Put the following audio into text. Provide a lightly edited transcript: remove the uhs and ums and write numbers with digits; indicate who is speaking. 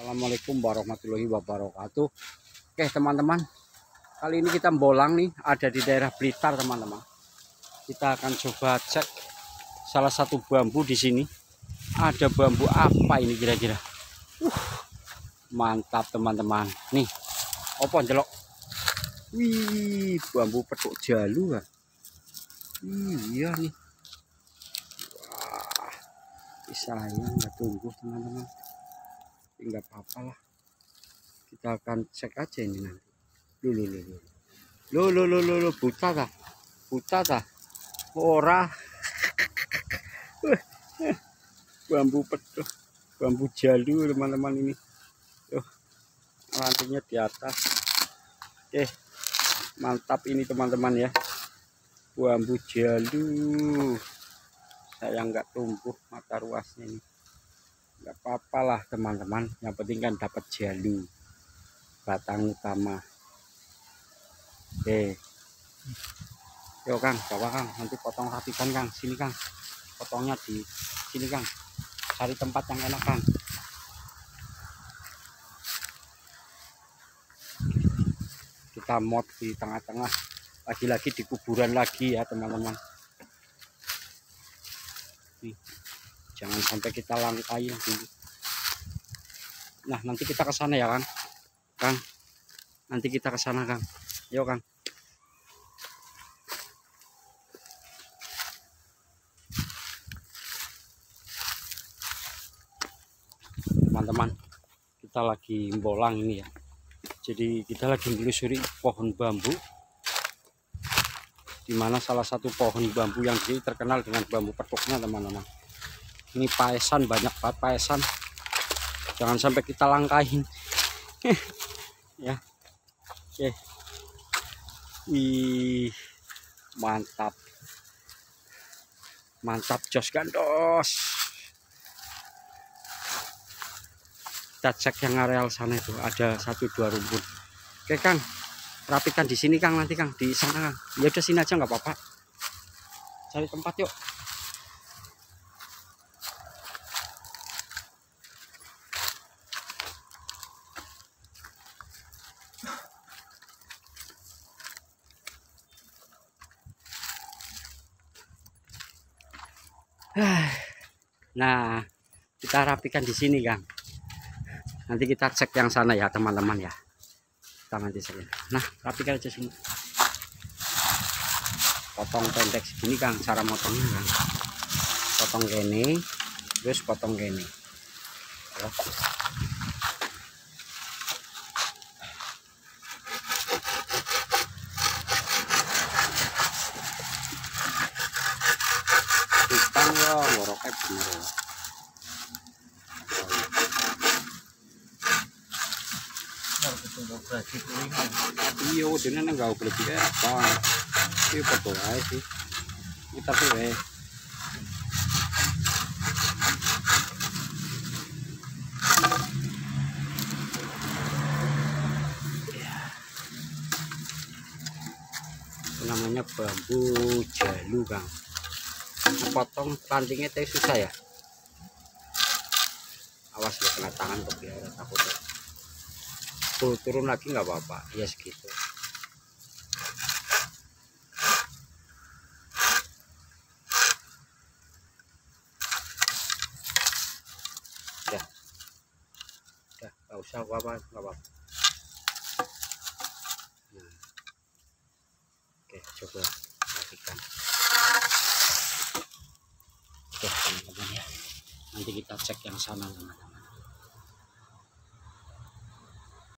Speaker 1: Assalamualaikum warahmatullahi wabarakatuh. Oke teman-teman, kali ini kita bolang nih, ada di daerah Blitar teman-teman. Kita akan coba cek salah satu bambu di sini. Ada bambu apa ini kira-kira? Mantap teman-teman. Nih, opo jelok. Wih, bambu petuk jalu kan. Iya nih. Wah, sayang nggak tumbuh teman-teman. Enggak apa-apa lah, kita akan cek aja ini nanti. Lo buta kah ora. Bambu petuk, bambu jalu teman-teman ini. Rantingnya di atas. Oke, mantap ini teman-teman ya, bambu jalu. Sayang nggak tumbuh mata ruasnya ini. Nggak apa-apa lah teman-teman, yang penting kan dapat jalu batang utama. Oke, yuk Kang, bawa Kang, nanti potong rapikan Kang. Sini Kang, potongnya di sini Kang, cari tempat yang enak Kang. Kita mod di tengah-tengah, lagi-lagi di kuburan lagi ya teman-teman. Jangan sampai kita langkain dulu. Nah, nanti kita ke sana ya, Kang. Nanti kita ke sana, Kang. Yuk, Kang. Teman-teman, kita lagi bolang ini ya. Jadi kita lagi menelusuri pohon bambu, di mana salah satu pohon bambu yang terkenal dengan bambu petuknya, teman-teman. Ini paesan, banyak banget paesan. Jangan sampai kita langkahin. Ya. Oke. Wih, mantap. Mantap jos gandos. Kita cek yang areal sana itu, ada 1-2 rumput. Oke Kang, rapikan di sini Kang, nanti Kang di sana Kang. Ya udah sini aja nggak apa-apa. Cari tempat yuk. Nah, kita rapikan di sini Kang. Nanti kita cek yang sana ya teman-teman ya. Kita nanti cek. Nah, rapikan aja sini. Potong pendek segini Kang, cara motongnya Kang. Potong gini, terus potong gini. Ya. Tukang ya, ngoroknya bener ya. Iya, udah nggak boleh juga apa. Ini foto aja sih. Kita tuh namanya bambu jalu Kang. Potong rantingnya teh susah ya. Awas ya, kena tangan kebiara takut ya. Turun lagi nggak apa-apa ya, segitu. Udah nggak usah apa-apa, nggak apa-apa. Nah. Oke, coba rapikan. Oke teman-teman ya, nanti kita cek yang sana teman-teman.